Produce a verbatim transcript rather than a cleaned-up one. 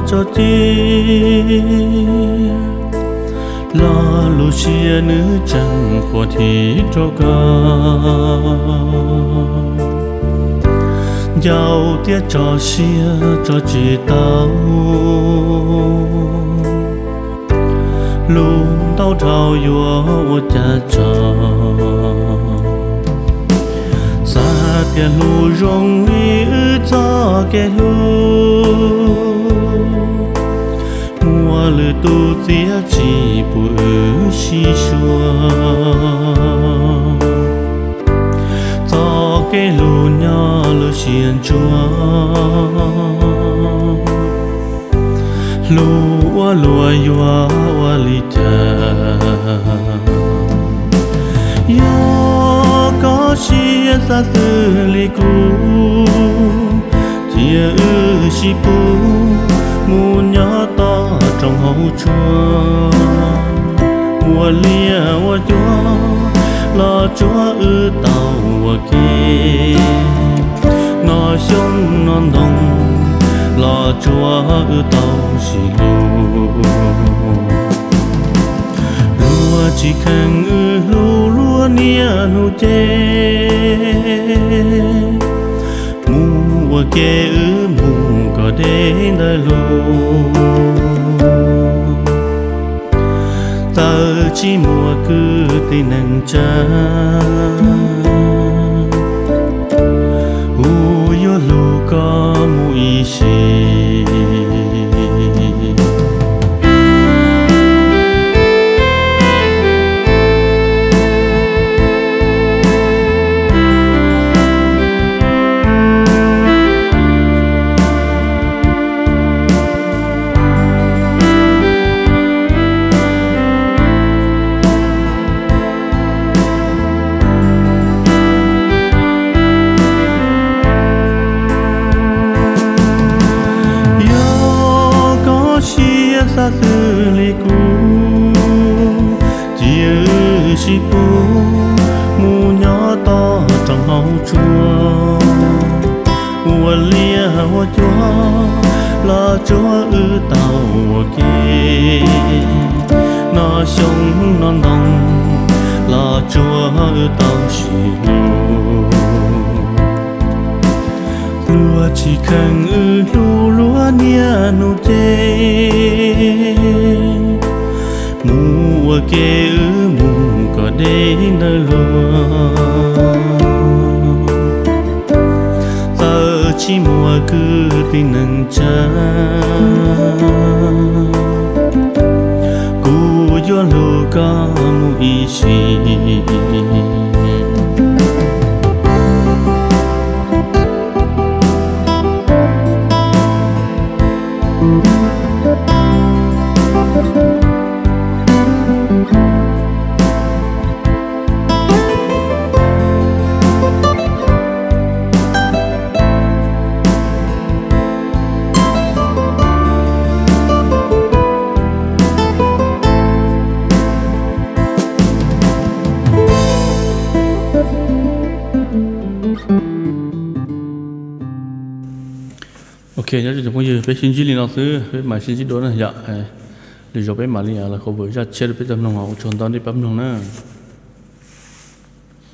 cho chi lo lu chia nữ chẳng của thì cho ca giàu tiếc cho xia cho chị tao luôn đau trao vô cha cho xa tiền lu rong ý cho cái lu mua lư tu tía chỉ bự xí xua cho cái lu nhỏ lu xiên chúa lúa lúa yua wa li cha yo có chia xa từ li cu chia ư si pu mu nhỏ to trong hậu chua wa lia wa chua lo chua ư tàu wa kia nó sông non đồng lo chúa ư tàu xì lu lúa chỉ khăn ư lu lúa nia nu chê mùa kê ư mù có đến đời lu tờ chỉ mùa cứ tin nâng cha u yo lu có mùi xì xa tư li cu chia si pu mu nhỏ to trong hậu chua ua lia hoa chua lo chua ư tàu kia nó sông non đồng lo chua ư tàu xì lu lúa chỉ khăn ư lu lúa nia nu chê mùa kê ư mù có đến nơi lúa giờ chỉ mùa cứ tin nâng cha cú yo lu có mùi xì ok nhớ cho chúng tôi về xin chỉ liên lạc thứ về máy xin chỉ đó là dạ để cho bé mà liên lạc là không với ra chơi với tầm lòng họ chọn tao đi bấm lòng nữa